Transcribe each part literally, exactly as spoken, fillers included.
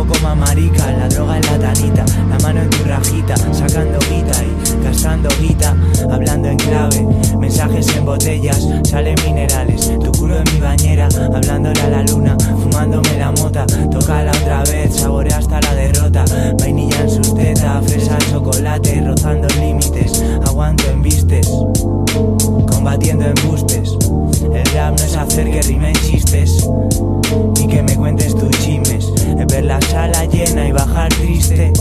poco más marica, la droga en la tanita, la mano en tu rajita, sacando guita y gastando guita, hablando en clave, mensajes en botellas, salen minerales, tu culo en mi bañera, hablándole a la luna, fumándome la mota, tócala otra vez, saborea hasta la derrota, vainilla en sus tetas, fresa al chocolate, rozando límites, aguanto embistes, combatiendo embustes. El rap no es hacer que rimen chistes, ni que me cuentes tus chismes, es ver la sala llena y bajar triste.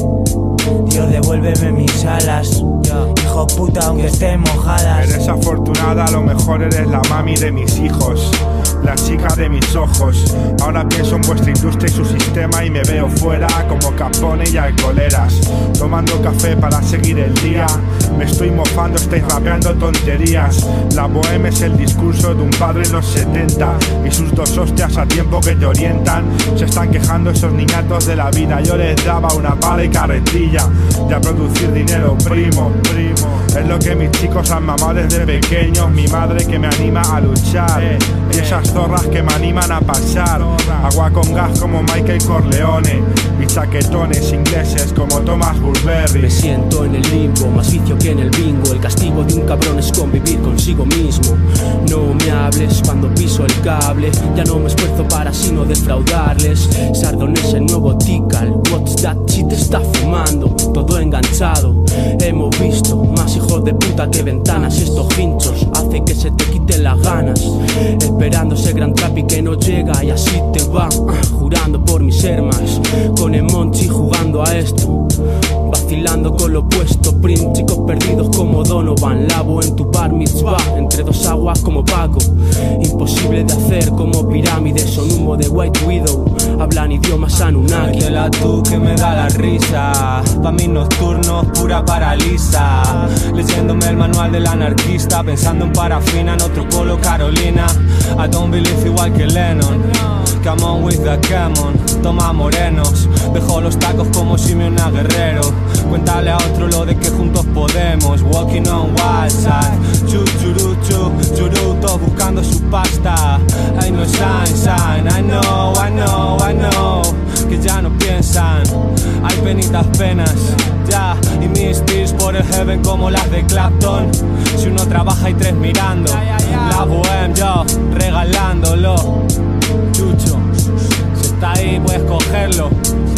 Dios, devuélveme mis alas, hijo puta, aunque estén mojadas. Eres afortunada, a lo mejor eres la mami de mis hijos, la chica de mis ojos. Ahora pienso en vuestra industria y su sistema y me veo fuera como Capone y alcoholeras, tomando café para seguir el día. Me estoy mofando, estáis rapeando tonterías. La bohemia es el discurso de un padre en los setenta y sus dos hostias a tiempo que te orientan. Se están quejando esos niñatos de la vida, yo les daba una pala y carretilla. Y a producir dinero, primo, primo. Es lo que mis chicos han mamado desde pequeños. Mi madre que me anima a luchar, y esas zorras que me animan a pasar. Agua con gas como Michael Corleone y chaquetones ingleses como Thomas Burberry. Me siento en el limbo, más vicio que en el bingo. El castigo de un cabrón es convivir consigo mismo. No me hables cuando piso el cable, ya no me esfuerzo para así no defraudarles. Sardón es el nuevo tical, what's that shit está fumando, todo enganchado. Hemos visto más hijos de puta que ventanas, estos hinchos hace que se te quiten las ganas. Esperando ese gran trapi que no llega y así te va, uh, jurando por mis hermanas. Con el Monchi jugando a esto, vacilando con lo opuesto. Prim, chicos perdidos como Donovan. Lavo en tu bar mitzvah, entre dos aguas como Paco. Imposible de hacer como pirámides, son humo de White Widow, hablan idiomas Anunnaki. Métela tú que me da la risa, pa' mis nocturnos pura paraliza. Leyéndome el manual del anarquista, pensando en parafina, en otro polo Carolina. I don't believe igual que Lennon, come on with the come on. Toma morenos, dejo los tacos como Simeona Guerrero. Cuéntale a otro lo de que juntos podemos. Walking on wild side, chu churu chu churu, todos buscando su pasta. Ay no shine shine, I know, I know, I know, que ya no piensan, hay penitas penas, ya. Y mis tears por el heaven como las de Clapton. Si uno trabaja y tres mirando, la bohem yo regalándolo. Chucho, si está ahí puedes cogerlo.